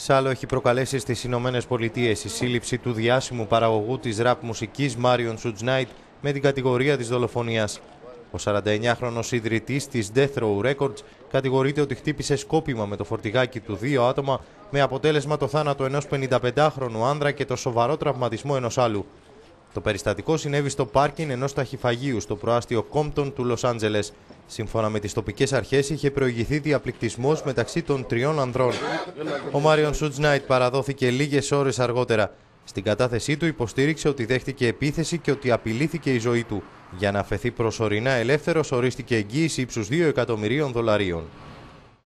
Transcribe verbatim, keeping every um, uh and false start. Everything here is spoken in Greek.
Σάλο έχει προκαλέσει στις Ηνωμένες Πολιτείες η σύλληψη του διάσημου παραγωγού της ραπ μουσικής Marion Suge Knight με την κατηγορία της δολοφονίας. Ο σαρανταεννιάχρονος ιδρυτής της Death Row Records κατηγορείται ότι χτύπησε σκόπιμα με το φορτηγάκι του δύο άτομα με αποτέλεσμα το θάνατο ενός πενηνταπεντάχρονου άνδρα και το σοβαρό τραυματισμό ενός άλλου. Το περιστατικό συνέβη στο πάρκιν ενός ταχυφαγείου στο προάστιο Compton του Λος Άντζελες. Σύμφωνα με τις τοπικές αρχές, είχε προηγηθεί διαπληκτισμός μεταξύ των τριών ανδρών. Ο Marion Suge Knight παραδόθηκε λίγες ώρες αργότερα. Στην κατάθεσή του υποστήριξε ότι δέχτηκε επίθεση και ότι απειλήθηκε η ζωή του. Για να αφαιθεί προσωρινά ελεύθερος, ορίστηκε εγγύηση ύψους δύο εκατομμυρίων δολαρίων.